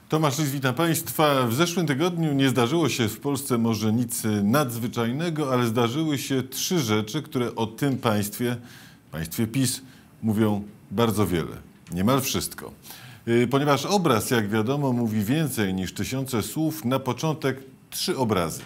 Tomasz Lis, witam Państwa. W zeszłym tygodniu nie zdarzyło się w Polsce może nic nadzwyczajnego, ale zdarzyły się 3 rzeczy, które o tym państwie PiS, mówią bardzo wiele. Niemal wszystko. Ponieważ obraz, jak wiadomo, mówi więcej niż 1000 słów, na początek 3 obrazy.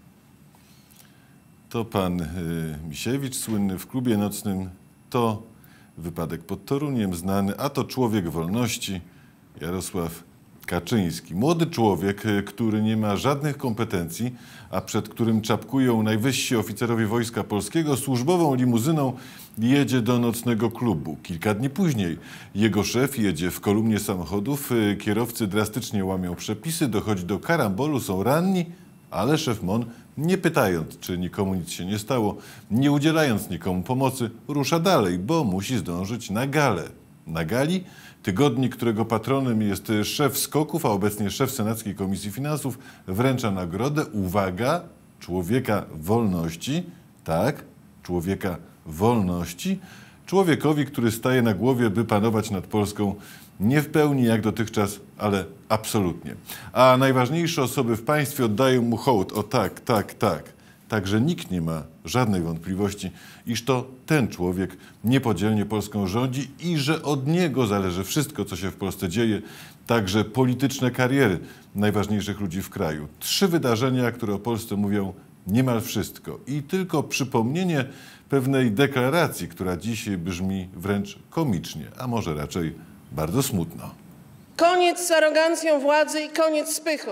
To pan Misiewicz, słynny w klubie nocnym, to wypadek pod Toruniem, znany, a to człowiek wolności, Jarosław Kaczyński. Młody człowiek, który nie ma żadnych kompetencji, a przed którym czapkują najwyżsi oficerowie Wojska Polskiego, służbową limuzyną jedzie do nocnego klubu. Kilka dni później jego szef jedzie w kolumnie samochodów, kierowcy drastycznie łamią przepisy, dochodzi do karambolu, są ranni, ale szef MON, nie pytając, czy nikomu nic się nie stało, nie udzielając nikomu pomocy, rusza dalej, bo musi zdążyć na galę. Na gali tygodnik, którego patronem jest szef SKOK-ów, a obecnie szef Senackiej Komisji Finansów, wręcza nagrodę, uwaga, człowieka wolności, tak, człowieka wolności, człowiekowi, który staje na głowie, by panować nad Polską nie w pełni jak dotychczas, ale absolutnie. A najważniejsze osoby w państwie oddają mu hołd. O tak, tak, tak. Także nikt nie ma żadnej wątpliwości, iż to ten człowiek niepodzielnie Polską rządzi i że od niego zależy wszystko, co się w Polsce dzieje, także polityczne kariery najważniejszych ludzi w kraju. 3 wydarzenia, które o Polsce mówią niemal wszystko. I tylko przypomnienie pewnej deklaracji, która dzisiaj brzmi wręcz komicznie, a może raczej bardzo smutno. Koniec z arogancją władzy i koniec z pychą.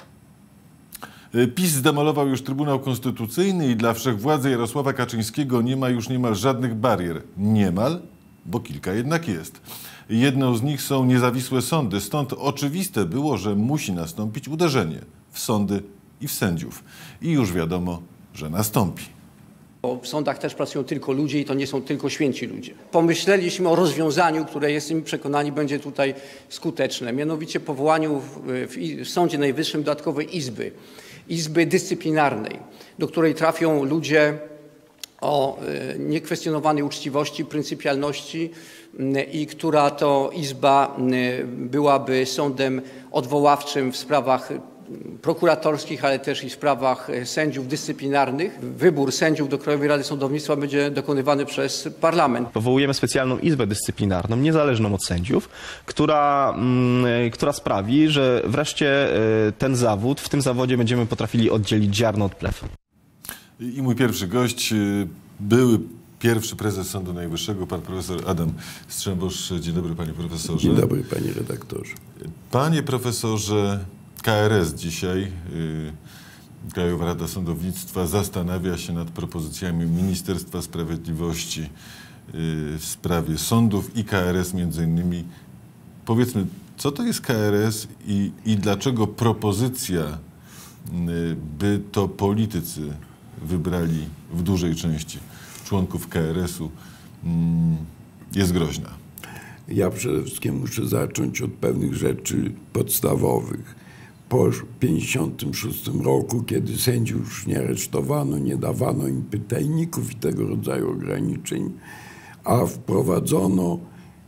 PiS zdemolował już Trybunał Konstytucyjny i dla wszechwładzy Jarosława Kaczyńskiego nie ma już niemal żadnych barier. Niemal, bo kilka jednak jest. Jedną z nich są niezawisłe sądy. Stąd oczywiste było, że musi nastąpić uderzenie w sądy i w sędziów. I już wiadomo, że nastąpi. Bo w sądach też pracują tylko ludzie i to nie są tylko święci ludzie. Pomyśleliśmy o rozwiązaniu, które jesteśmy przekonani będzie tutaj skuteczne. Mianowicie powołaniu w Sądzie Najwyższym dodatkowej Izby Dyscyplinarnej, do której trafią ludzie o niekwestionowanej uczciwości, pryncypialności i która to izba byłaby sądem odwoławczym w sprawach prokuratorskich, ale też i w sprawach sędziów dyscyplinarnych. Wybór sędziów do Krajowej Rady Sądownictwa będzie dokonywany przez parlament. Powołujemy specjalną izbę dyscyplinarną, niezależną od sędziów, która sprawi, że wreszcie w tym zawodzie będziemy potrafili oddzielić ziarno od plew. I mój pierwszy gość, były pierwszy prezes Sądu Najwyższego, pan profesor Adam Strzembosz. Dzień dobry, panie profesorze. Dzień dobry, panie redaktorze. Panie profesorze, KRS dzisiaj, Krajowa Rada Sądownictwa, zastanawia się nad propozycjami Ministerstwa Sprawiedliwości w sprawie sądów i KRS między innymi. Powiedzmy, co to jest KRS i dlaczego propozycja, by to politycy wybrali w dużej części członków KRS-u, jest groźna? Ja przede wszystkim muszę zacząć od pewnych rzeczy podstawowych. Po 1956 roku, kiedy sędziów już nie aresztowano, nie dawano im pytajników i tego rodzaju ograniczeń, a wprowadzono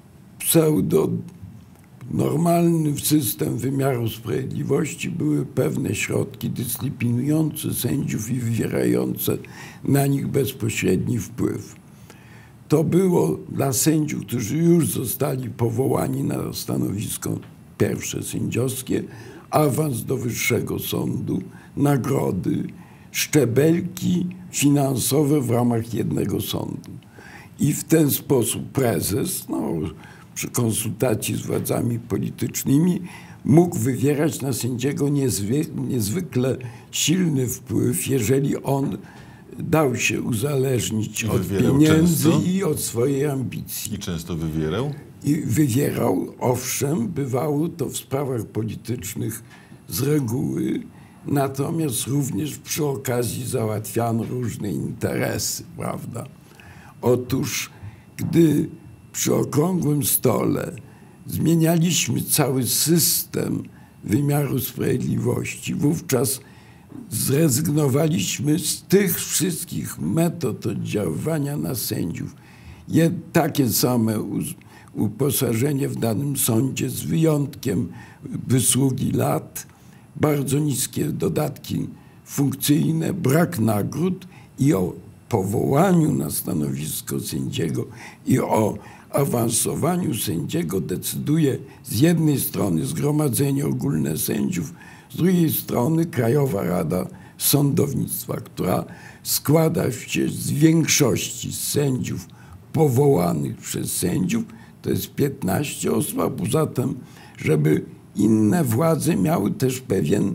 normalny system wymiaru sprawiedliwości, były pewne środki dyscyplinujące sędziów i wywierające na nich bezpośredni wpływ. To było dla sędziów, którzy już zostali powołani na stanowisko pierwsze sędziowskie, awans do wyższego sądu, nagrody, szczebelki finansowe w ramach jednego sądu. I w ten sposób prezes, przy konsultacji z władzami politycznymi, mógł wywierać na sędziego niezwykle silny wpływ, jeżeli on dał się uzależnić od pieniędzy i od swojej ambicji. I często wywierał? I wywierał, owszem, bywało to w sprawach politycznych z reguły, natomiast również przy okazji załatwiano różne interesy, prawda? Otóż, gdy przy okrągłym stole zmienialiśmy cały system wymiaru sprawiedliwości, wówczas zrezygnowaliśmy z tych wszystkich metod oddziaływania na sędziów. Takie same uposażenie w danym sądzie z wyjątkiem wysługi lat, bardzo niskie dodatki funkcyjne, brak nagród i o powołaniu na stanowisko sędziego i o awansowaniu sędziego decyduje z jednej strony Zgromadzenie Ogólne Sędziów, z drugiej strony Krajowa Rada Sądownictwa, która składa się z większości sędziów powołanych przez sędziów, to jest 15 osób, a poza tym, żeby inne władze miały też pewien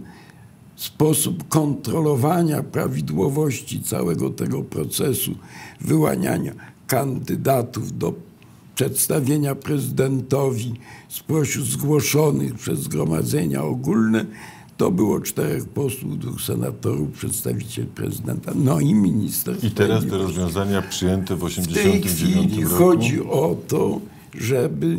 sposób kontrolowania prawidłowości całego tego procesu wyłaniania kandydatów do przedstawienia prezydentowi spośród zgłoszonych przez Zgromadzenia Ogólne, to było 4 posłów, 2 senatorów, przedstawiciel prezydenta, no i minister. I teraz te rozwiązania przyjęte w W tej 1989 chwili roku. chodzi o to, żeby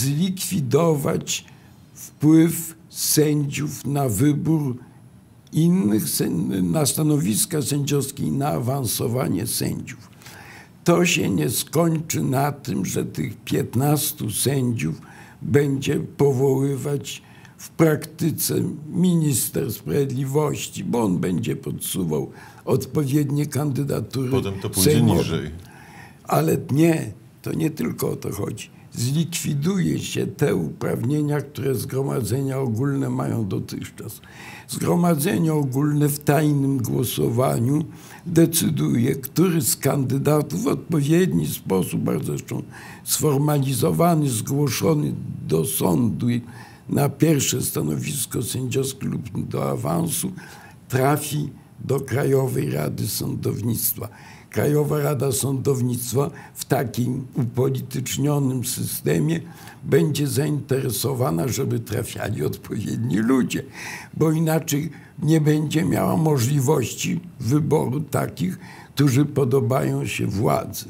zlikwidować wpływ sędziów na wybór innych, na stanowiska sędziowskie i na awansowanie sędziów. To się nie skończy na tym, że tych 15 sędziów będzie powoływać w praktyce minister sprawiedliwości, bo on będzie podsuwał odpowiednie kandydatury. Potem to pójdzie sejmowe. niżej. Ale nie, to nie tylko o to chodzi. Zlikwiduje się te uprawnienia, które Zgromadzenia Ogólne mają dotychczas. Zgromadzenie Ogólne w tajnym głosowaniu decyduje, który z kandydatów w odpowiedni sposób, bardzo zresztą sformalizowany, zgłoszony do sądu na pierwsze stanowisko sędziowskie lub do awansu, trafi do Krajowej Rady Sądownictwa. Krajowa Rada Sądownictwa w takim upolitycznionym systemie będzie zainteresowana, żeby trafiali odpowiedni ludzie, bo inaczej nie będzie miała możliwości wyboru takich, którzy podobają się władzy.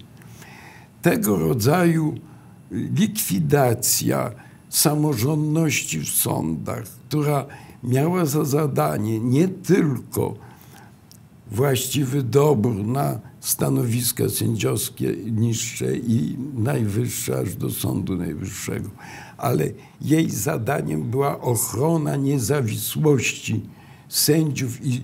Tego rodzaju likwidacja samorządności w sądach, która miała za zadanie nie tylko właściwy dobór na stanowiska sędziowskie niższe i najwyższe, aż do Sądu Najwyższego, ale jej zadaniem była ochrona niezawisłości sędziów i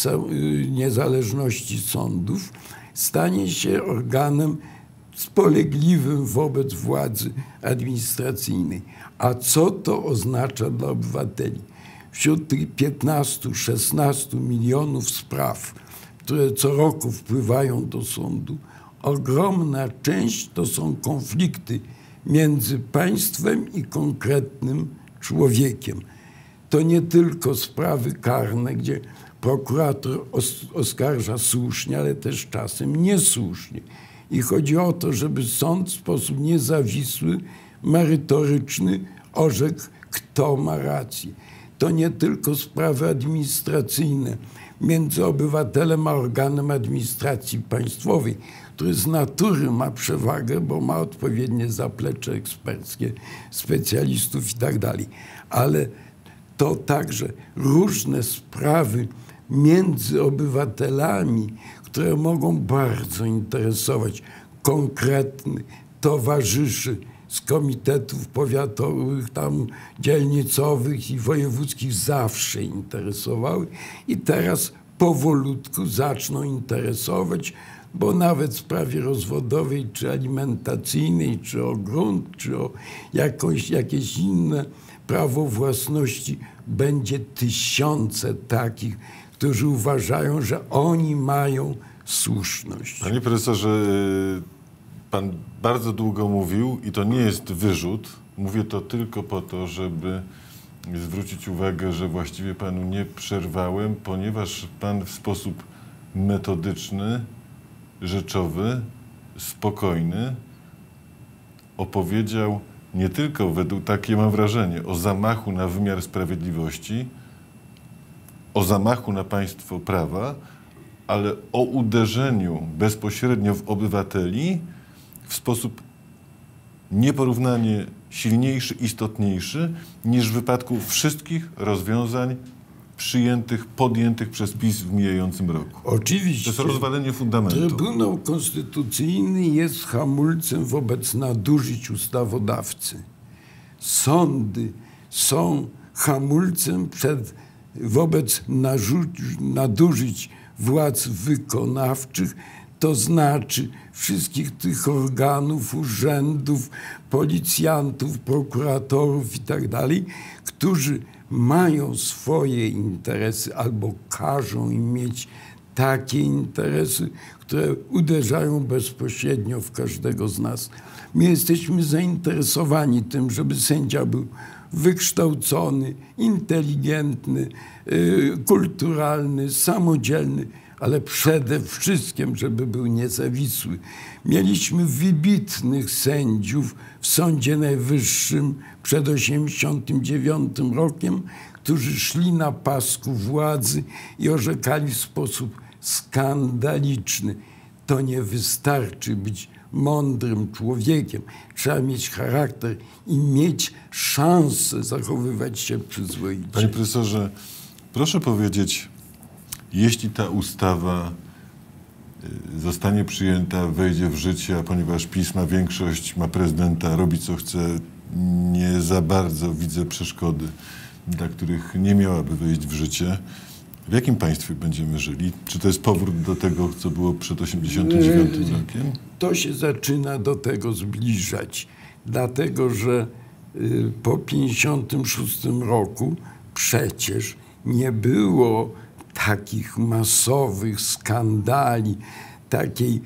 niezależności sądów, stanie się organem spolegliwym wobec władzy administracyjnej. A co to oznacza dla obywateli? Wśród tych 15-16 milionów spraw, które co roku wpływają do sądu, ogromna część to są konflikty między państwem i konkretnym człowiekiem. To nie tylko sprawy karne, gdzie prokurator oskarża słusznie, ale też czasem niesłusznie. I chodzi o to, żeby sąd w sposób niezawisły, merytoryczny orzekł, kto ma rację. To nie tylko sprawy administracyjne między obywatelem a organem administracji państwowej, który z natury ma przewagę, bo ma odpowiednie zaplecze eksperckie, specjalistów i tak dalej. Ale to także różne sprawy między obywatelami, które mogą bardzo interesować konkretnych towarzyszy z komitetów powiatowych, tam dzielnicowych i wojewódzkich zawsze interesowały i teraz powolutku zaczną interesować, bo nawet w sprawie rozwodowej, czy alimentacyjnej, czy o grunt, czy o jakieś inne prawo własności będzie tysiące takich, którzy uważają, że oni mają słuszność. Panie profesorze, pan bardzo długo mówił i to nie jest wyrzut. Mówię to tylko po to, żeby zwrócić uwagę, że właściwie panu nie przerwałem, ponieważ pan w sposób metodyczny, rzeczowy, spokojny opowiedział nie tylko według, takie mam wrażenie, o zamachu na wymiar sprawiedliwości, o zamachu na państwo prawa, ale o uderzeniu bezpośrednio w obywateli w sposób nieporównanie silniejszy, istotniejszy niż w wypadku wszystkich rozwiązań podjętych przez PiS w mijającym roku. Oczywiście. To jest rozwalenie fundamentu. Trybunał Konstytucyjny jest hamulcem wobec nadużyć ustawodawcy. Sądy są hamulcem wobec nadużyć władz wykonawczych, to znaczy wszystkich tych organów, urzędów, policjantów, prokuratorów i tak dalej, którzy mają swoje interesy albo każą im mieć takie interesy, które uderzają bezpośrednio w każdego z nas. My jesteśmy zainteresowani tym, żeby sędzia był wykształcony, inteligentny, kulturalny, samodzielny, ale przede wszystkim, żeby był niezawisły. Mieliśmy wybitnych sędziów w Sądzie Najwyższym przed 1989 rokiem, którzy szli na pasku władzy i orzekali w sposób skandaliczny. To nie wystarczy być mądrym człowiekiem. Trzeba mieć charakter i mieć szansę zachowywać się przyzwoicie. Panie profesorze, proszę powiedzieć, jeśli ta ustawa zostanie przyjęta, wejdzie w życie, a ponieważ PiS ma większość, ma prezydenta, robi co chce, nie za bardzo widzę przeszkody, dla których nie miałaby wejść w życie. W jakim państwie będziemy żyli? Czy to jest powrót do tego, co było przed 1989 rokiem? To się zaczyna do tego zbliżać, dlatego że po 1956 roku przecież nie było takich masowych skandali, takiej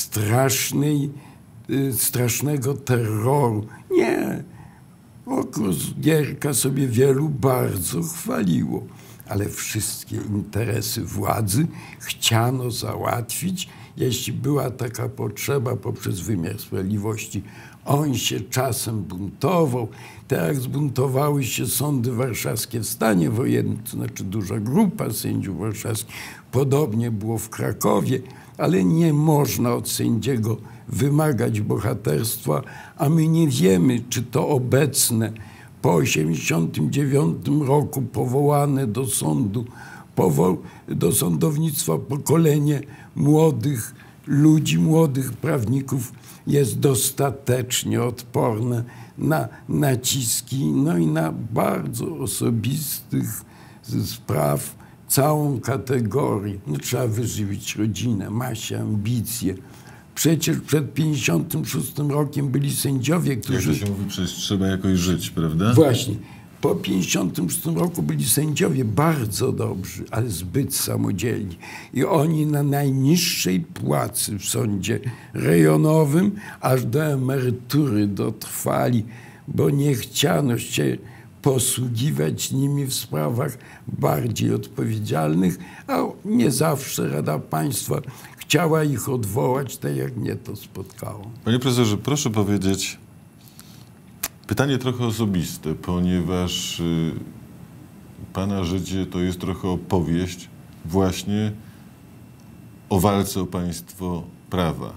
strasznego terroru. Nie. Okres Gierka sobie wielu bardzo chwaliło, ale wszystkie interesy władzy chciano załatwić, jeśli była taka potrzeba poprzez wymiar sprawiedliwości. On się czasem buntował, tak jak zbuntowały się sądy warszawskie w stanie wojennym, to znaczy duża grupa sędziów warszawskich. Podobnie było w Krakowie, ale nie można od sędziego wymagać bohaterstwa, a my nie wiemy, czy to obecne, po 1989 roku powołane do sądu, do sądownictwa pokolenie młodych ludzi, młodych prawników jest dostatecznie odporne na naciski, no i na bardzo osobistych spraw całą kategorię. No, trzeba wyżywić rodzinę, ma się ambicje. Przecież przed 1956 rokiem byli sędziowie, którzy... Jak to się mówi, przecież trzeba jakoś żyć, prawda? Właśnie. Po 1956 roku byli sędziowie bardzo dobrzy, ale zbyt samodzielni. I oni na najniższej płacy w sądzie rejonowym aż do emerytury dotrwali, bo nie chciano się posługiwać nimi w sprawach bardziej odpowiedzialnych, a nie zawsze Rada Państwa chciała ich odwołać, tak jak mnie to spotkało. Panie profesorze, proszę powiedzieć, pytanie trochę osobiste, ponieważ pana życie to jest trochę opowieść właśnie o walce o państwo prawa.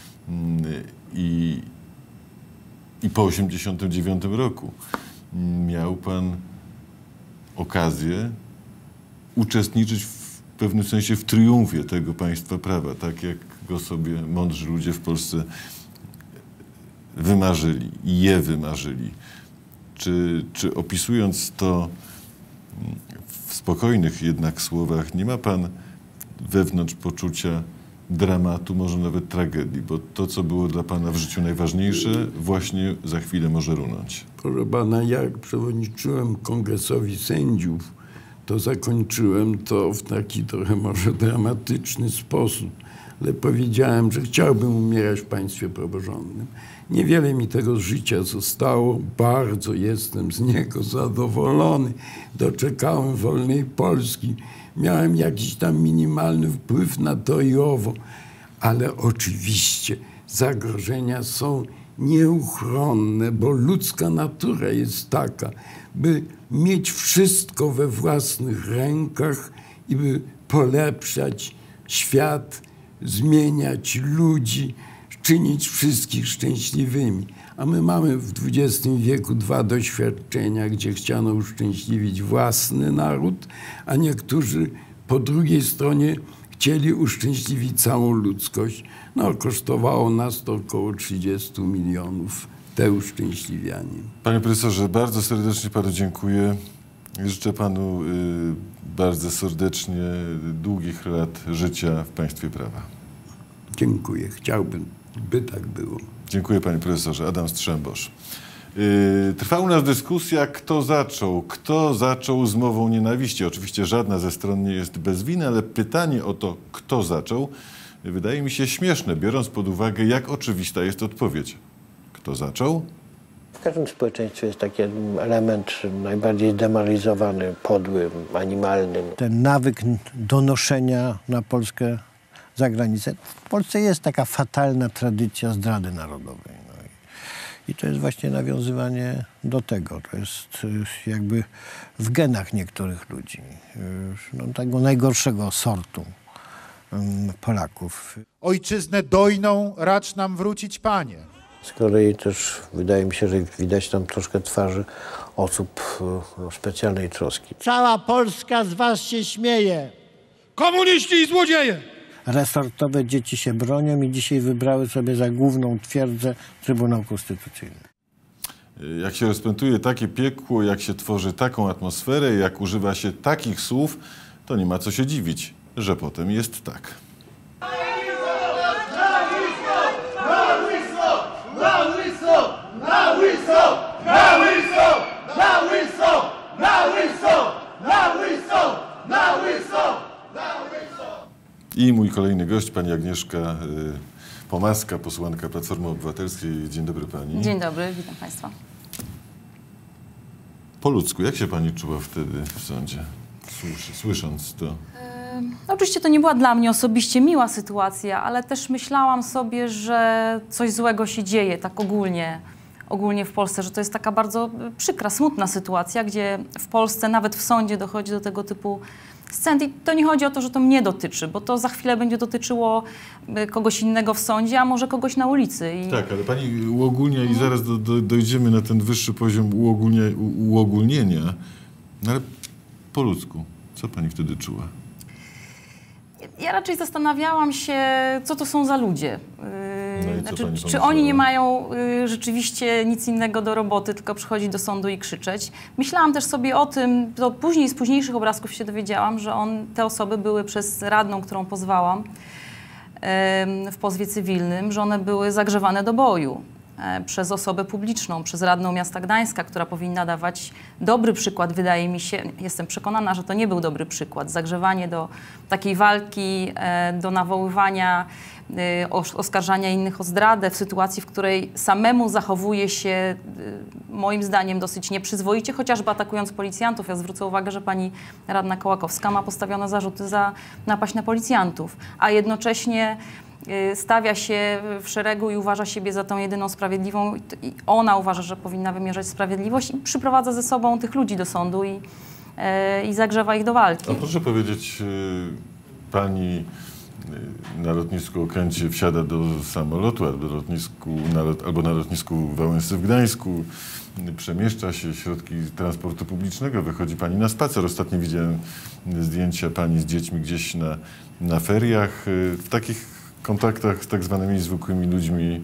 I po 1989 roku miał pan okazję uczestniczyć w pewnym sensie w triumfie tego państwa prawa, tak jak go sobie mądrzy ludzie w Polsce wymarzyli i je wymarzyli. Czy opisując to w spokojnych jednak słowach, nie ma pan wewnątrz poczucia dramatu, może nawet tragedii, bo to, co było dla pana w życiu najważniejsze, właśnie za chwilę może runąć? Proszę pana, jak przewodniczyłem Kongresowi Sędziów, to zakończyłem to w taki trochę może dramatyczny sposób, ale powiedziałem, że chciałbym umierać w państwie praworządnym. Niewiele mi tego z życia zostało, bardzo jestem z niego zadowolony. Doczekałem wolnej Polski, miałem jakiś tam minimalny wpływ na to i owo, ale oczywiście zagrożenia są nieuchronne, bo ludzka natura jest taka, by mieć wszystko we własnych rękach i by polepszać świat, zmieniać ludzi, czynić wszystkich szczęśliwymi. A my mamy w XX wieku 2 doświadczenia, gdzie chciano uszczęśliwić własny naród, a niektórzy po drugiej stronie chcieli uszczęśliwić całą ludzkość. No, kosztowało nas to około 30 milionów, te uszczęśliwianie. Panie profesorze, bardzo serdecznie panu dziękuję. Życzę panu bardzo serdecznie długich lat życia w państwie prawa. Dziękuję. Chciałbym, by tak było. Dziękuję panie profesorze. Adam Strzembosz. Trwa u nas dyskusja, kto zaczął z mową nienawiści. Oczywiście żadna ze stron nie jest bez winy, ale pytanie o to, kto zaczął, wydaje mi się śmieszne, biorąc pod uwagę, jak oczywista jest odpowiedź. Kto zaczął? W każdym społeczeństwie jest taki element najbardziej demoralizowany, podły, animalny. Ten nawyk donoszenia na Polskę za granicę. W Polsce jest taka fatalna tradycja zdrady narodowej. No i to jest właśnie nawiązywanie do tego. To jest jakby w genach niektórych ludzi. No, tego najgorszego sortu Polaków. Ojczyznę dojną racz nam wrócić, Panie. Z kolei też wydaje mi się, że widać tam troszkę twarzy osób specjalnej troski. Cała Polska z was się śmieje. Komuniści i złodzieje! Resortowe dzieci się bronią i dzisiaj wybrały sobie za główną twierdzę Trybunał Konstytucyjny. Jak się rozpętuje takie piekło, jak się tworzy taką atmosferę, jak używa się takich słów, to nie ma co się dziwić, że potem jest tak. I mój kolejny gość, pani Agnieszka Pomaska, posłanka Platformy Obywatelskiej. Dzień dobry pani. Dzień dobry, witam państwa. Po ludzku, jak się pani czuła wtedy w sądzie, słysząc to? Oczywiście to nie była dla mnie osobiście miła sytuacja, ale też myślałam sobie, że coś złego się dzieje tak ogólnie w Polsce, że to jest taka bardzo przykra, smutna sytuacja, gdzie w Polsce nawet w sądzie dochodzi do tego typu scen. I to nie chodzi o to, że to mnie dotyczy, bo to za chwilę będzie dotyczyło kogoś innego w sądzie, a może kogoś na ulicy. Tak, ale pani uogólnia i zaraz dojdziemy na ten wyższy poziom uogólnienia. No ale po ludzku, co pani wtedy czuła? Ja raczej zastanawiałam się, co to są za ludzie. Znaczy, czy oni nie mają rzeczywiście nic innego do roboty, tylko przychodzić do sądu i krzyczeć. Myślałam też sobie o tym, to później z późniejszych obrazków się dowiedziałam, że te osoby były przez radną, którą pozwałam w pozwie cywilnym, że one były zagrzewane do boju przez osobę publiczną, przez radną miasta Gdańska, która powinna dawać dobry przykład, wydaje mi się. Jestem przekonana, że to nie był dobry przykład. Zagrzewanie do takiej walki, do nawoływania, oskarżania innych o zdradę w sytuacji, w której samemu zachowuje się, moim zdaniem, dosyć nieprzyzwoicie, chociażby atakując policjantów. Ja zwrócę uwagę, że pani radna Kołakowska ma postawione zarzuty za napaść na policjantów, a jednocześnie stawia się w szeregu i uważa siebie za tą jedyną sprawiedliwą i ona uważa, że powinna wymierzać sprawiedliwość i przyprowadza ze sobą tych ludzi do sądu i zagrzewa ich do walki. A proszę powiedzieć, pani na lotnisku Okęcie wsiada do samolotu albo na lotnisku Wałęsy w Gdańsku, przemieszcza się środki transportu publicznego, wychodzi pani na spacer. Ostatnio widziałem zdjęcia pani z dziećmi gdzieś na feriach. W takich kontaktach z tak zwanymi zwykłymi ludźmi,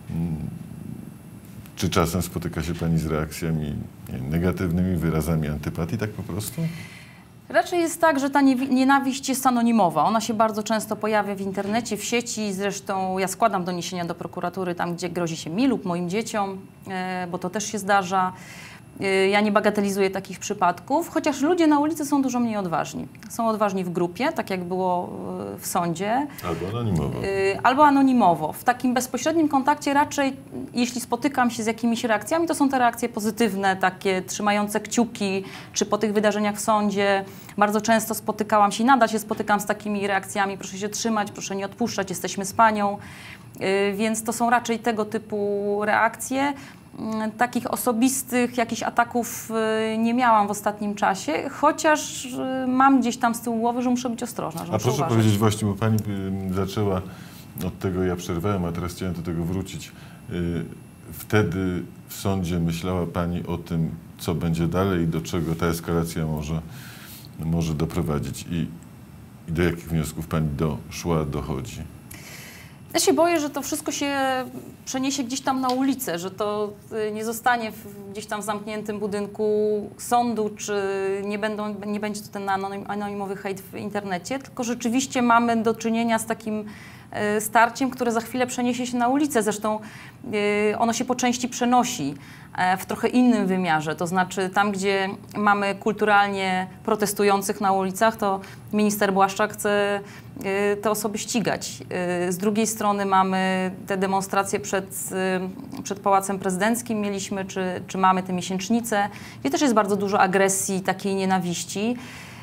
czy czasem spotyka się pani z reakcjami negatywnymi, wyrazami antypatii, tak po prostu? Raczej jest tak, że ta nienawiść jest anonimowa. Ona się bardzo często pojawia w internecie, w sieci. Zresztą ja składam doniesienia do prokuratury tam, gdzie grozi się mi lub moim dzieciom, bo to też się zdarza. Ja nie bagatelizuję takich przypadków, chociaż ludzie na ulicy są dużo mniej odważni. Są odważni w grupie, tak jak było w sądzie. Albo anonimowo. Albo anonimowo. W takim bezpośrednim kontakcie raczej, jeśli spotykam się z jakimiś reakcjami, to są te reakcje pozytywne, takie trzymające kciuki, czy po tych wydarzeniach w sądzie. Bardzo często spotykałam się i nadal się spotykam z takimi reakcjami: proszę się trzymać, proszę nie odpuszczać, jesteśmy z panią. Więc to są raczej tego typu reakcje. Takich osobistych jakichś ataków nie miałam w ostatnim czasie, chociaż mam gdzieś tam z tyłu głowy, że muszę być ostrożna. Że a proszę uważać. powiedzieć właśnie, bo pani zaczęła od tego, ja przerwałem, a teraz chciałem do tego wrócić. wtedy w sądzie myślała pani o tym, co będzie dalej i do czego ta eskalacja może doprowadzić i do jakich wniosków pani dochodzi? Ja się boję, że to wszystko się przeniesie gdzieś tam na ulicę, że to nie zostanie gdzieś tam w zamkniętym budynku sądu, czy nie będzie to ten anonimowy hejt w internecie, tylko rzeczywiście mamy do czynienia z takim starciem, które za chwilę przeniesie się na ulicę. Zresztą ono się po części przenosi w trochę innym wymiarze. To znaczy tam, gdzie mamy kulturalnie protestujących na ulicach, to minister Błaszczak chce te osoby ścigać. Z drugiej strony mamy te demonstracje przed Pałacem Prezydenckim mieliśmy, czy mamy te miesięcznice, gdzie też jest bardzo dużo agresji, takiej nienawiści.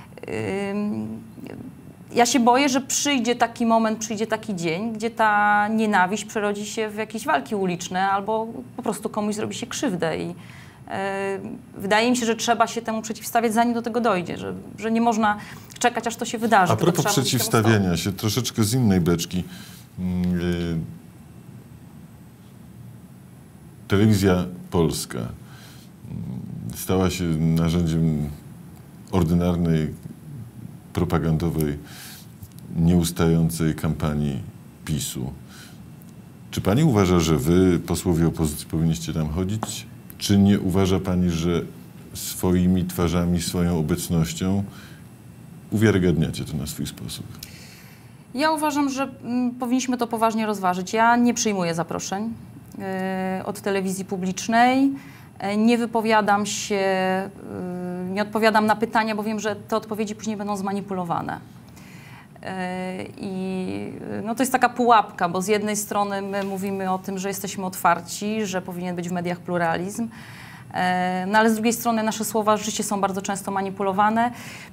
Ja się boję, że przyjdzie taki moment, przyjdzie taki dzień, gdzie ta nienawiść przerodzi się w jakieś walki uliczne albo po prostu komuś zrobi się krzywdę. I wydaje mi się, że trzeba się temu przeciwstawiać, zanim do tego dojdzie, że nie można czekać, aż to się wydarzy. A propos przeciwstawiania się, troszeczkę z innej beczki. Telewizja Polska stała się narzędziem ordynarnej, propagandowej, nieustającej kampanii PiS-u. Czy pani uważa, że wy, posłowie opozycji, powinniście tam chodzić? Czy nie uważa pani, że swoimi twarzami, swoją obecnością uwiarygadniacie to na swój sposób? Ja uważam, że powinniśmy to poważnie rozważyć. Ja nie przyjmuję zaproszeń od telewizji publicznej. Nie wypowiadam się, nie odpowiadam na pytania, bo wiem, że te odpowiedzi później będą zmanipulowane. I no to jest taka pułapka, bo z jednej strony my mówimy o tym, że jesteśmy otwarci, że powinien być w mediach pluralizm, no ale z drugiej strony nasze słowa rzeczywiście są bardzo często manipulowane.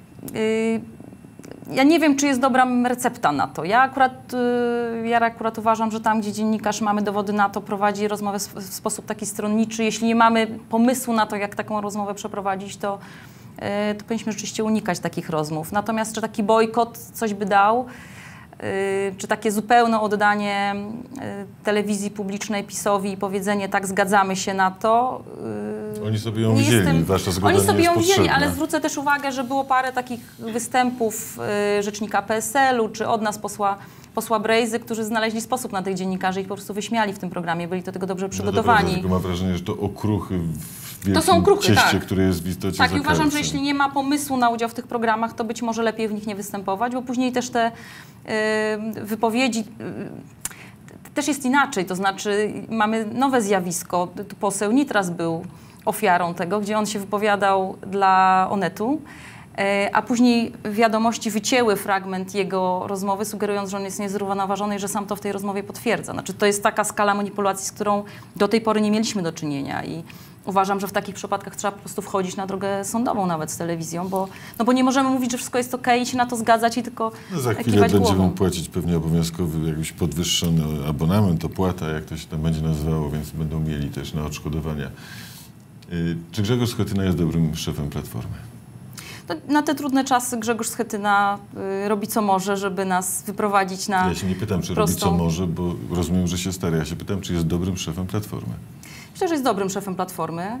Ja nie wiem, czy jest dobra recepta na to. Ja akurat uważam, że tam, gdzie dziennikarz, mamy dowody na to, prowadzi rozmowę w sposób taki stronniczy. Jeśli nie mamy pomysłu na to, jak taką rozmowę przeprowadzić, to powinniśmy rzeczywiście unikać takich rozmów. Natomiast czy taki bojkot coś by dał, czy takie zupełne oddanie telewizji publicznej PiS-owi i powiedzenie tak, zgadzamy się na to. Oni sobie ją wzięli, wasza zgoda nie jest potrzebna. Oni sobie ją wzięli, ale zwrócę też uwagę, że było parę takich występów rzecznika PSL-u, czy od nas posła Brejzy, którzy znaleźli sposób na tych dziennikarzy i ich po prostu wyśmiali w tym programie, byli do tego dobrze przygotowani. No tylko mam wrażenie, że to okruchy w to są kruchy, cieście, tak. które jest w istocie tak, i uważam, że jeśli nie ma pomysłu na udział w tych programach, to być może lepiej w nich nie występować, bo później też te wypowiedzi też jest inaczej, to znaczy mamy nowe zjawisko. Tu poseł Nitras był ofiarą tego, gdzie on się wypowiadał dla Onetu, a później wiadomości wycięły fragment jego rozmowy, sugerując, że on jest niezrównoważony i że sam to w tej rozmowie potwierdza. Znaczy, to jest taka skala manipulacji, z którą do tej pory nie mieliśmy do czynienia i uważam, że w takich przypadkach trzeba po prostu wchodzić na drogę sądową nawet z telewizją, bo nie możemy mówić, że wszystko jest okej i się na to zgadzać i tylko za chwilę będziemy płacić pewnie obowiązkowy jakiś podwyższony abonament, opłata, jak to się tam będzie nazywało, więc będą mieli też na odszkodowania. Czy Grzegorz Schetyna jest dobrym szefem Platformy? Na te trudne czasy Grzegorz Schetyna robi co może, żeby nas wyprowadzić na Ja się nie pytam, czy robi co może, bo rozumiem, że się stara. Ja się pytam, czy jest dobrym szefem Platformy. Myślę, że jest dobrym szefem Platformy,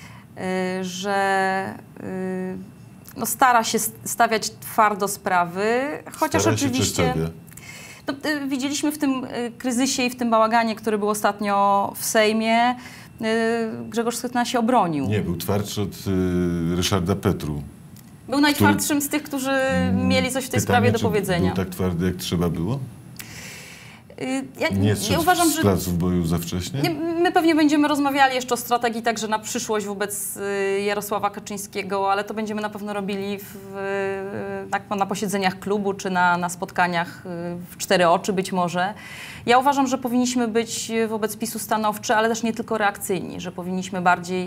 że stara się stawiać twardo sprawy, chociaż stara oczywiście... widzieliśmy w tym kryzysie i w tym bałaganie, który był ostatnio w Sejmie, Grzegorz Schetyna się obronił. Nie, był twardszy od Ryszarda Petru. Był najtwardszym z tych, którzy mieli coś w tej sprawie do powiedzenia. Był tak twardy, jak trzeba było? Ja uważam, że placów boju za wcześnie? My pewnie będziemy rozmawiali jeszcze o strategii także na przyszłość wobec Jarosława Kaczyńskiego, ale to będziemy na pewno robili na posiedzeniach klubu czy na spotkaniach w 4 oczy być może. Ja uważam, że powinniśmy być wobec PiS-u stanowczy, ale też nie tylko reakcyjni, że powinniśmy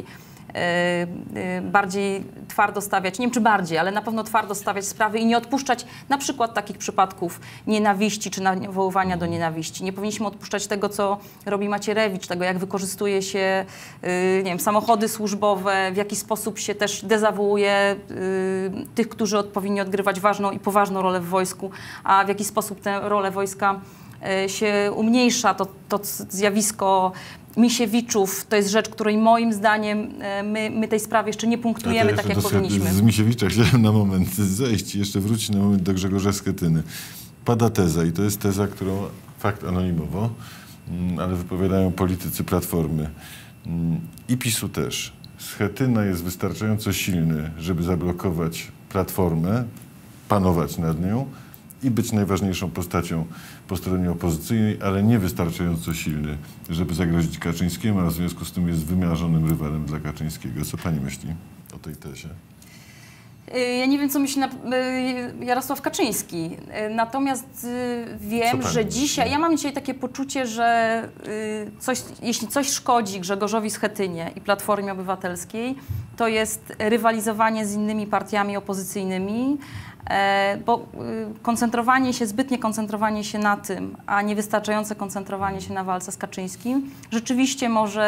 bardziej twardo stawiać, nie wiem czy bardziej, ale na pewno twardo stawiać sprawy i nie odpuszczać na przykład takich przypadków nienawiści czy nawoływania do nienawiści. Nie powinniśmy odpuszczać tego, co robi Macierewicz, tego jak wykorzystuje się nie wiem, samochody służbowe, w jaki sposób się też dezawuuje tych, którzy powinni odgrywać ważną i poważną rolę w wojsku, a w jaki sposób tę rolę wojska się umniejsza, to zjawisko Misiewiczów to jest rzecz, której moim zdaniem my tej sprawy jeszcze nie punktujemy tak, jak powinniśmy. Z Misiewicza chciałem na moment zejść i jeszcze wrócić na moment do Grzegorza Schetyny. Pada teza i to jest teza, którą fakt anonimowo, ale wypowiadają politycy Platformy i PiS-u też. Schetyna jest wystarczająco silny, żeby zablokować Platformę, panować nad nią i być najważniejszą postacią po stronie opozycyjnej, ale nie wystarczająco silny, żeby zagrozić Kaczyńskiemu, a w związku z tym jest wymarzonym rywalem dla Kaczyńskiego. Co pani myśli o tej tezie? Ja nie wiem, co myśli Jarosław Kaczyński. Natomiast wiem, że dzisiaj... Ja mam dzisiaj takie poczucie, że jeśli coś szkodzi Grzegorzowi Schetynie i Platformie Obywatelskiej, to jest rywalizowanie z innymi partiami opozycyjnymi, bo zbytnie koncentrowanie się na tym, a niewystarczające koncentrowanie się na walce z Kaczyńskim rzeczywiście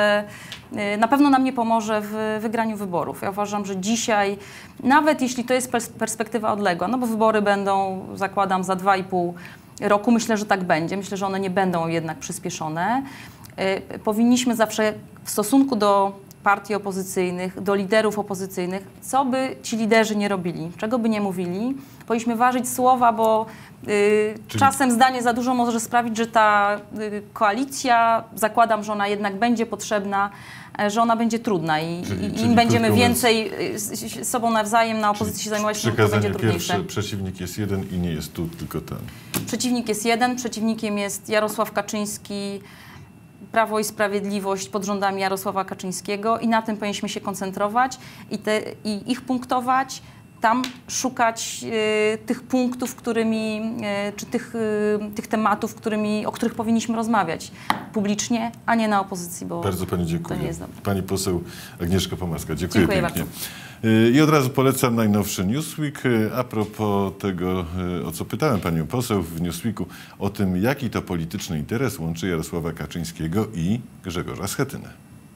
na pewno nam nie pomoże w wygraniu wyborów. Ja uważam, że dzisiaj, nawet jeśli to jest perspektywa odległa, no bo wybory będą, zakładam, za 2,5 roku, myślę, że tak będzie, myślę, że one nie będą jednak przyspieszone, powinniśmy zawsze w stosunku do partii opozycyjnych, do liderów opozycyjnych, co by ci liderzy nie robili, czego by nie mówili, powinniśmy ważyć słowa, bo czasem zdanie za dużo może sprawić, że ta koalicja, zakładam, że ona jednak będzie potrzebna, że ona będzie trudna i im będziemy więcej sobą nawzajem na opozycji się zajmować, to będzie trudniejsze. Pierwszy przeciwnik jest jeden i nie jest tu tylko ten. Przeciwnik jest jeden, przeciwnikiem jest Jarosław Kaczyński, Prawo i Sprawiedliwość pod rządami Jarosława Kaczyńskiego i na tym powinniśmy się koncentrować i ich punktować, tam szukać tych punktów, czy tych tematów, o których powinniśmy rozmawiać publicznie, a nie na opozycji, bo bardzo pani dziękuję. To nie jest dobre. Pani poseł Agnieszka Pomaska, dziękuję pięknie. Bardzo. I od razu polecam najnowszy Newsweek. A propos tego, o co pytałem panią poseł w Newsweeku, o tym, jaki to polityczny interes łączy Jarosława Kaczyńskiego i Grzegorza Schetynę.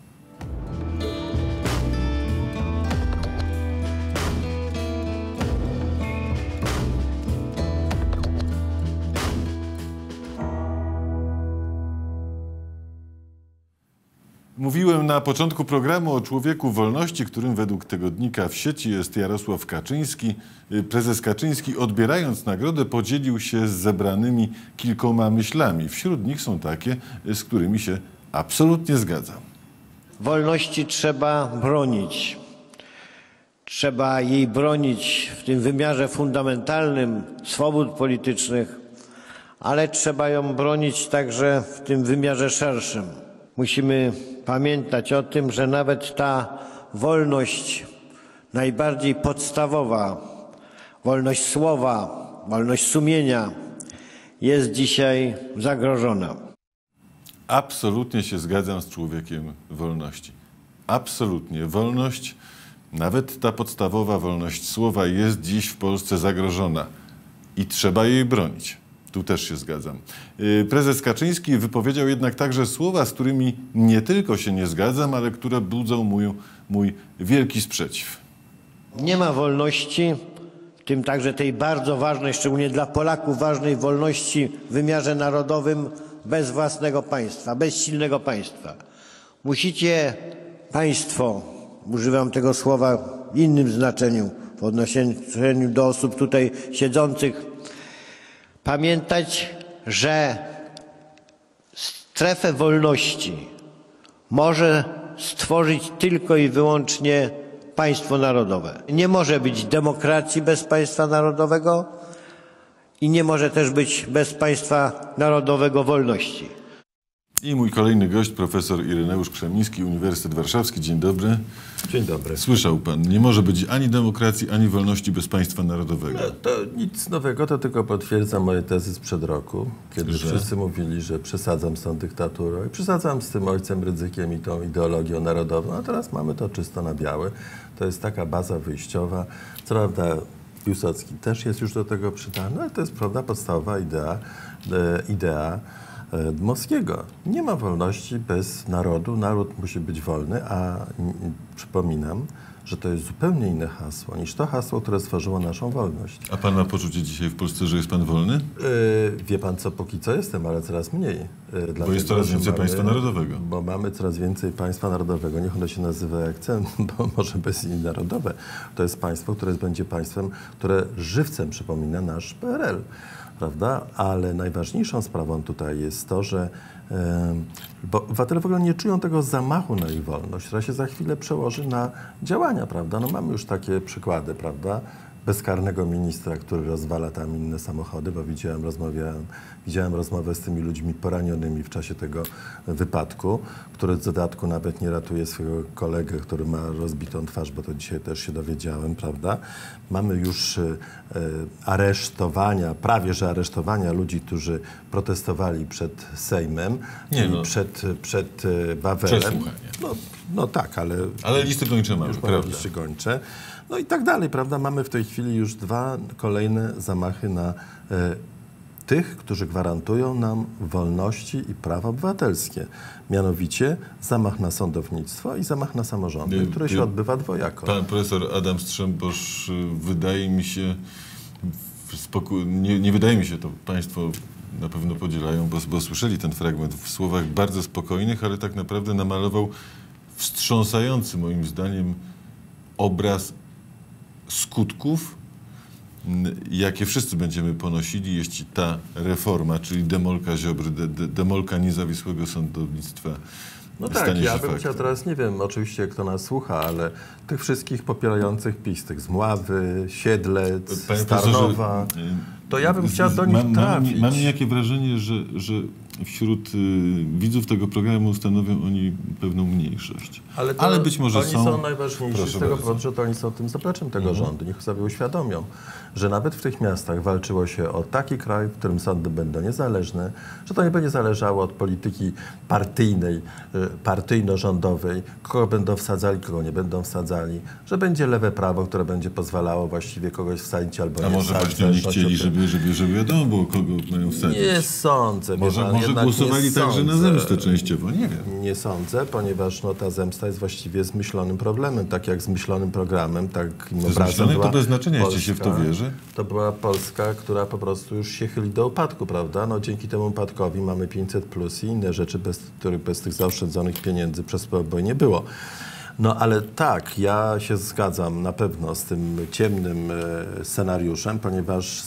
Mówiłem na początku programu o człowieku wolności, którym według tygodnika w sieci jest Jarosław Kaczyński. Prezes Kaczyński, odbierając nagrodę, podzielił się z zebranymi kilkoma myślami. Wśród nich są takie, z którymi się absolutnie zgadzam. Wolności trzeba bronić. Trzeba jej bronić w tym wymiarze fundamentalnym swobód politycznych, ale trzeba ją bronić także w tym wymiarze szerszym. Musimy pamiętać o tym, że nawet ta wolność najbardziej podstawowa, wolność słowa, wolność sumienia jest dzisiaj zagrożona. Absolutnie się zgadzam z człowiekiem wolności. Absolutnie. Wolność, nawet ta podstawowa wolność słowa jest dziś w Polsce zagrożona i trzeba jej bronić. Tu też się zgadzam. Prezes Kaczyński wypowiedział jednak także słowa, z którymi nie tylko się nie zgadzam, ale które budzą mój wielki sprzeciw. Nie ma wolności, w tym także tej bardzo ważnej, szczególnie dla Polaków ważnej wolności w wymiarze narodowym, bez własnego państwa, bez silnego państwa. Musicie państwo, używam tego słowa w innym znaczeniu, w odniesieniu do osób tutaj siedzących, pamiętać, że strefę wolności może stworzyć tylko i wyłącznie państwo narodowe. Nie może być demokracji bez państwa narodowego i nie może też być bez państwa narodowego wolności. I mój kolejny gość, profesor Ireneusz Krzemiński, Uniwersytet Warszawski. Dzień dobry. Dzień dobry. Słyszał pan, nie może być ani demokracji, ani wolności bez państwa narodowego. No, to nic nowego, to tylko potwierdza moje tezy sprzed roku, kiedy wszyscy mówili, że przesadzam z tą dyktaturą i przesadzam z tym ojcem Rydzykiem i tą ideologią narodową, a teraz mamy to czysto na białe. To jest taka baza wyjściowa. Co prawda Piłsudski też jest już do tego przydany, ale to jest prawda podstawowa idea Dmowskiego. Nie ma wolności bez narodu. Naród musi być wolny, a przypominam, że to jest zupełnie inne hasło niż to hasło, które stworzyło naszą wolność. A pan ma poczucie dzisiaj w Polsce, że jest pan wolny? Wie pan co, póki co jestem, ale coraz mniej. Bo jest coraz więcej państwa narodowego. Bo mamy coraz więcej państwa narodowego. Niech ono się nazywa jak chce, bo może bez niej narodowe. To jest państwo, które będzie państwem, które żywcem przypomina nasz PRL. Prawda? Ale najważniejszą sprawą tutaj jest to, że bo obywatele w ogóle nie czują tego zamachu na ich wolność, która się za chwilę przełoży na działania, prawda? No mamy już takie przykłady, prawda? Bezkarnego ministra, który rozwala tam inne samochody, bo widziałem rozmowę z tymi ludźmi poranionymi w czasie tego wypadku, który w dodatku nawet nie ratuje swojego kolegę, który ma rozbitą twarz, bo to dzisiaj też się dowiedziałem, prawda? Mamy już aresztowania, prawie że aresztowania ludzi, którzy protestowali przed Sejmem, przed Wawelem. No tak, ale listy gończe mamy, prawda? Listy gończe. No i tak dalej, prawda? Mamy w tej chwili już 2 kolejne zamachy na tych, którzy gwarantują nam wolności i prawa obywatelskie. Mianowicie zamach na sądownictwo i zamach na samorządy, który się odbywa dwojako. Pan profesor Adam Strzembosz, wydaje mi się, nie wydaje mi się, to państwo na pewno podzielają, bo słyszeli ten fragment w słowach bardzo spokojnych, ale tak naprawdę namalował wstrząsający moim zdaniem obraz skutków, jakie wszyscy będziemy ponosili, jeśli ta reforma, czyli demolka Ziobry, demolka niezawisłego sądownictwa no tak, ja bym chciał teraz, nie wiem oczywiście kto nas słucha, ale tych wszystkich popierających PiS, tych z Mławy, Siedlec, Tarnowa, to ja bym chciał do nich trafić. Mam niejakie wrażenie, że wśród widzów tego programu stanowią oni pewną mniejszość. Ale być może oni są najważniejsi z tego powodu, że to oni są tym zapleczem tego rządu. Niech sobie uświadomią, że nawet w tych miastach walczyło się o taki kraj, w którym sądy będą niezależne, że to nie będzie zależało od polityki partyjnej, partyjno-rządowej, kogo będą wsadzali, kogo nie będą wsadzali, że będzie lewe prawo, które będzie pozwalało właściwie kogoś wsadzić albo nie wsadzić. A może właśnie oni chcieli, żeby wiadomo było, kogo mają wsadzić? Nie sądzę. Może głosowali także na zemstę częściowo, nie wiem. Nie sądzę, ponieważ ta zemsta jest właściwie zmyślonym problemem. Tak jak zmyślonym programem, tak obrazem była to bez znaczenia, Polska, jeśli się w to wierzy. To była Polska, która po prostu już się chyli do upadku, prawda? No, dzięki temu upadkowi mamy 500+ i inne rzeczy, bez tych zaoszczędzonych pieniędzy przez PO nie było. No ale tak, ja się zgadzam na pewno z tym ciemnym scenariuszem, ponieważ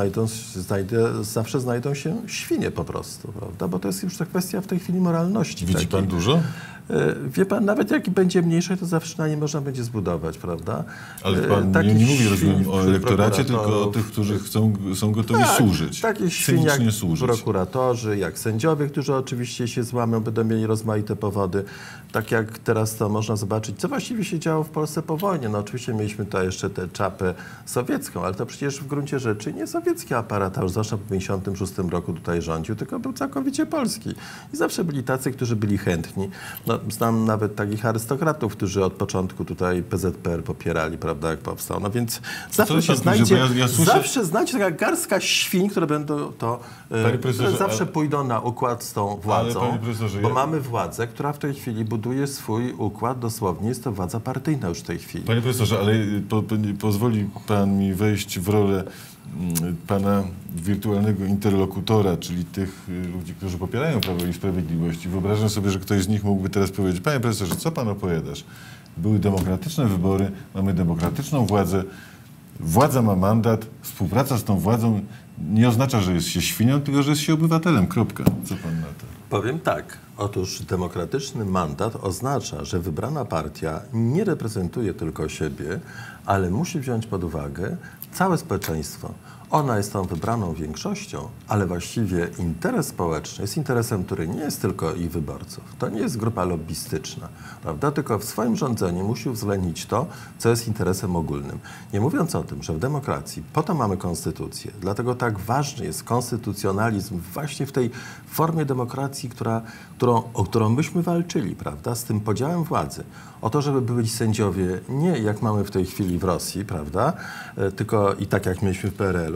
zawsze znajdą się świnie po prostu, prawda? Bo to jest już ta kwestia w tej chwili moralności. Widzi pan dużo? Wie pan, nawet jak będzie mniejsze, to zawsze na nie można będzie zbudować, prawda? Ale pan nie mówi, rozumiem, o elektoracie, tylko o tych, którzy są gotowi służyć. Takie świnie jak prokuratorzy, jak sędziowie, którzy oczywiście się złamią, będą mieli rozmaite powody. Tak jak teraz to można zobaczyć, co właściwie się działo w Polsce po wojnie. No oczywiście mieliśmy tutaj jeszcze tę czapę sowiecką, ale to przecież w gruncie rzeczy nie sowiecki aparat, a już zawsze w 1956 roku tutaj rządził, tylko był całkowicie polski. I zawsze byli tacy, którzy byli chętni. No, znam nawet takich arystokratów, którzy od początku tutaj PZPR popierali, prawda, jak powstał. No więc zawsze się znajdzie, zawsze znajdzie taka garstka świń, które będą które zawsze pójdą na układ z tą władzą, bo mamy władzę, która w tej chwili buduje swój układ, dosłownie jest to władza partyjna już w tej chwili. Panie profesorze, ale pozwoli pan mi wejść w rolę pana wirtualnego interlokutora, czyli tych ludzi, którzy popierają Prawo i Sprawiedliwość. I wyobrażam sobie, że ktoś z nich mógłby teraz powiedzieć: panie profesorze, co pan opowiadasz? Były demokratyczne wybory, mamy demokratyczną władzę, władza ma mandat, współpraca z tą władzą nie oznacza, że jest się świnią, tylko że jest się obywatelem. Kropka. Co pan na to? Powiem tak. Otóż demokratyczny mandat oznacza, że wybrana partia nie reprezentuje tylko siebie, ale musi wziąć pod uwagę całe społeczeństwo. Ona jest tą wybraną większością, ale właściwie interes społeczny jest interesem, który nie jest tylko ich wyborców. To nie jest grupa lobbystyczna, prawda? Tylko w swoim rządzeniu musi uwzględnić to, co jest interesem ogólnym. Nie mówiąc o tym, że w demokracji po to mamy konstytucję, dlatego tak ważny jest konstytucjonalizm właśnie w tej formie demokracji, o którą myśmy walczyli, prawda? Z tym podziałem władzy. O to, żeby byli sędziowie nie jak mamy w tej chwili w Rosji, prawda? Tylko i tak jak mieliśmy w PRL-u,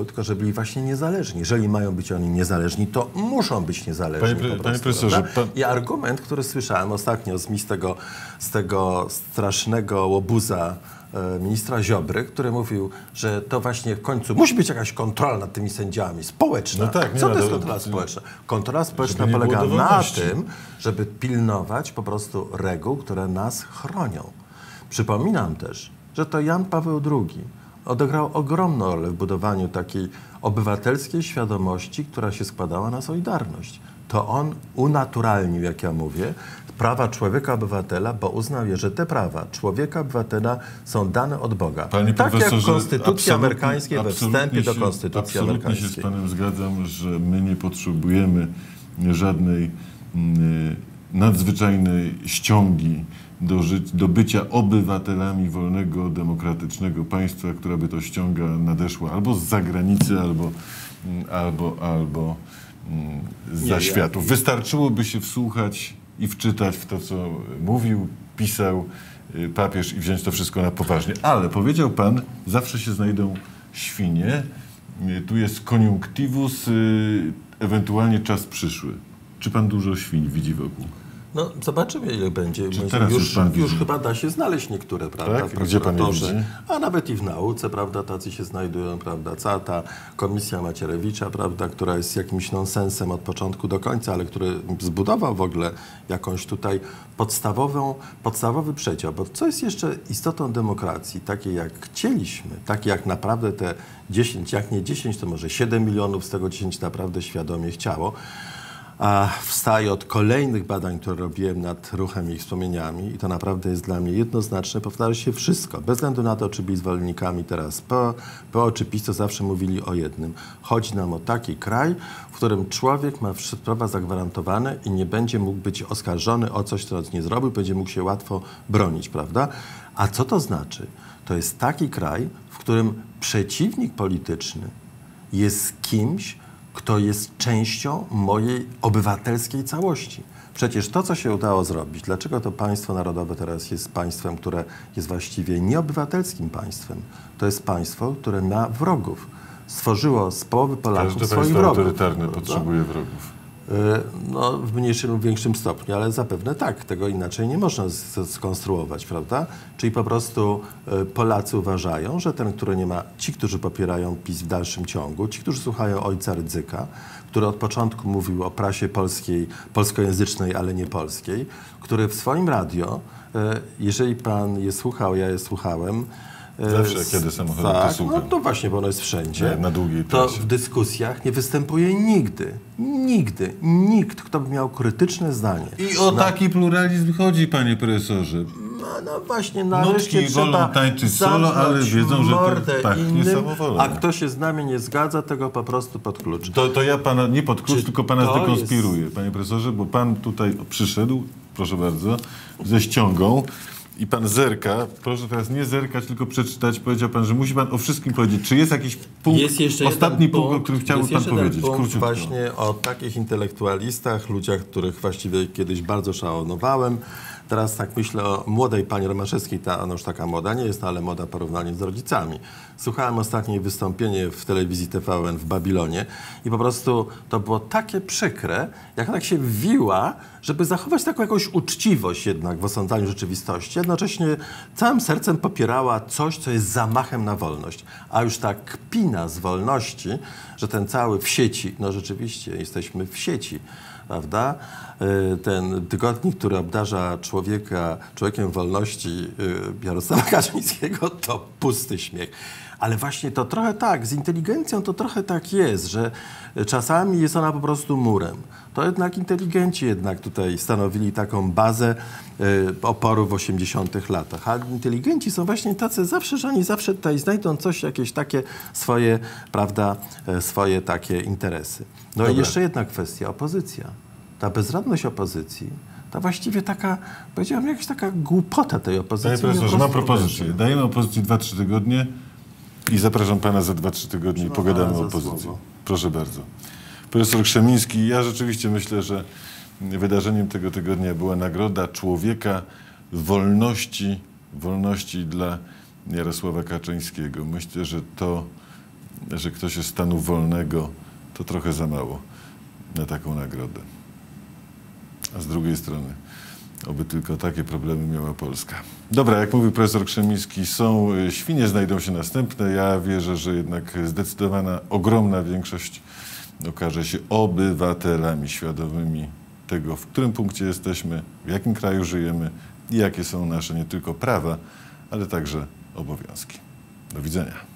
wyboru, tylko że byli właśnie niezależni. Jeżeli mają być oni niezależni, to muszą być niezależni. Panie profesorze, I argument, który słyszałem ostatnio z tego strasznego łobuza ministra Ziobry, który mówił, że to właśnie w końcu musi być jakaś kontrola nad tymi sędziami, społeczna. No tak, co to jest kontrola społeczna? Kontrola społeczna polega na tym, żeby pilnować po prostu reguł, które nas chronią. Przypominam też, że to Jan Paweł II odegrał ogromną rolę w budowaniu takiej obywatelskiej świadomości, która się składała na solidarność. To on unaturalnił, jak ja mówię, prawa człowieka-obywatela, bo uznał je, że te prawa człowieka-obywatela są dane od Boga. Panie tak jak w Konstytucji absolutnie, amerykańskiej, we wstępie do Konstytucji amerykańskiej. Absolutnie się z panem zgadzam, że my nie potrzebujemy żadnej nadzwyczajnej ściągi do bycia obywatelami wolnego, demokratycznego państwa, która by to ściąga nadeszła albo z zagranicy, albo zza światów. Wystarczyłoby się wsłuchać i wczytać w to, co mówił, pisał papież i wziąć to wszystko na poważnie. Ale powiedział pan, zawsze się znajdą świnie. Tu jest koniunctivus, ewentualnie czas przyszły. Czy pan dużo świń widzi wokół? No, zobaczymy, ile będzie. Już chyba da się znaleźć niektóre, prawda? Tak? Gdzie pan je widzi? A nawet i w nauce, prawda, tacy się znajdują, prawda? Cała ta komisja Macierewicza, prawda, która jest jakimś nonsensem od początku do końca, ale który zbudował w ogóle jakąś tutaj podstawowy przedział. Bo co jest jeszcze istotą demokracji, takie jak chcieliśmy, takie jak naprawdę te 10, jak nie 10, to może 7 milionów, z tego 10 naprawdę świadomie chciało, a wstaje od kolejnych badań, które robiłem nad ruchem i wspomnieniami i to naprawdę jest dla mnie jednoznaczne, powtarza się wszystko. Bez względu na to, czy byli zwolennikami teraz PO czy PiS, to zawsze mówili o jednym. Chodzi nam o taki kraj, w którym człowiek ma prawa zagwarantowane i nie będzie mógł być oskarżony o coś, co nie zrobił, będzie mógł się łatwo bronić, prawda? A co to znaczy? To jest taki kraj, w którym przeciwnik polityczny jest kimś, kto jest częścią mojej obywatelskiej całości. Przecież to, co się udało zrobić, dlaczego to państwo narodowe teraz jest państwem, które jest właściwie nieobywatelskim państwem? To jest państwo, które ma wrogów. Stworzyło z połowy Polaków swoich wrogów. Autorytarne potrzebuje wrogów. No, w mniejszym lub większym stopniu, ale zapewne tak. Tego inaczej nie można skonstruować, prawda? Czyli po prostu Polacy uważają, że ten, który nie ma, ci, którzy popierają PiS w dalszym ciągu, ci, którzy słuchają ojca Rydzyka, który od początku mówił o prasie polskiej, polskojęzycznej, ale nie polskiej, który w swoim radio, jeżeli pan je słuchał, ja je słuchałem, zawsze, kiedy samochodem to słucham. No to właśnie, bo ono jest wszędzie. Na długiej to w dyskusjach nie występuje nigdy nikt, kto by miał krytyczne zdanie. I o taki pluralizm chodzi, panie profesorze. No właśnie, nareszcie Nuczki wolą tańczyć solo, ale wiedzą, że to pachnie samowolą. A kto się z nami nie zgadza, tego po prostu pod klucz. To ja pana nie pod klucz, tylko pana zdekonspiruję, panie profesorze, bo pan tutaj przyszedł, proszę bardzo, ze ściągą. I pan zerka, proszę teraz nie zerkać, tylko przeczytać. Powiedział pan, że musi pan o wszystkim powiedzieć. Czy jest jakiś punkt, ostatni punkt, o którym chciałby pan powiedzieć? Punkt właśnie o takich intelektualistach, ludziach, których właściwie kiedyś bardzo szanowałem. Teraz tak myślę o młodej pani Romaszewskiej, ona już taka młoda nie jest, ale młoda porównanie z rodzicami. Słuchałem ostatnie wystąpienie w telewizji TVN w Babilonie i po prostu to było takie przykre, jak tak się wiła, żeby zachować taką jakąś uczciwość jednak w osądzaniu rzeczywistości. Jednocześnie całym sercem popierała coś, co jest zamachem na wolność. A już ta kpina z wolności, że ten cały w sieci, no rzeczywiście jesteśmy w sieci, prawda? Ten tygodnik, który obdarza człowiekiem wolności Jarosława Kaczyńskiego, to pusty śmiech. Ale właśnie to trochę tak, z inteligencją to trochę tak jest, że czasami jest ona po prostu murem. To jednak inteligenci jednak tutaj stanowili taką bazę oporu w 80-tych latach. A inteligenci są właśnie tacy zawsze, że oni zawsze tutaj znajdą coś, jakieś takie swoje, prawda, swoje takie interesy. No Dobra. I jeszcze jedna kwestia, opozycja. Ta bezradność opozycji, to właściwie taka, powiedziałbym, jakaś taka głupota tej opozycji. Panie profesorze, mam propozycję. Dajemy opozycji 2-3 tygodnie i zapraszam pana za 2-3 tygodnie i pogadamy o opozycji. Proszę bardzo. Profesor Krzemiński, ja rzeczywiście myślę, że wydarzeniem tego tygodnia była Nagroda Człowieka Wolności dla Jarosława Kaczyńskiego. Myślę, że to że ktoś jest stanu wolnego, to trochę za mało na taką nagrodę. A z drugiej strony, oby tylko takie problemy miała Polska. Dobra, jak mówił profesor Krzemiński, są świnie, znajdą się następne. Ja wierzę, że jednak zdecydowana, ogromna większość okaże się obywatelami świadomymi tego, w którym punkcie jesteśmy, w jakim kraju żyjemy i jakie są nasze nie tylko prawa, ale także obowiązki. Do widzenia.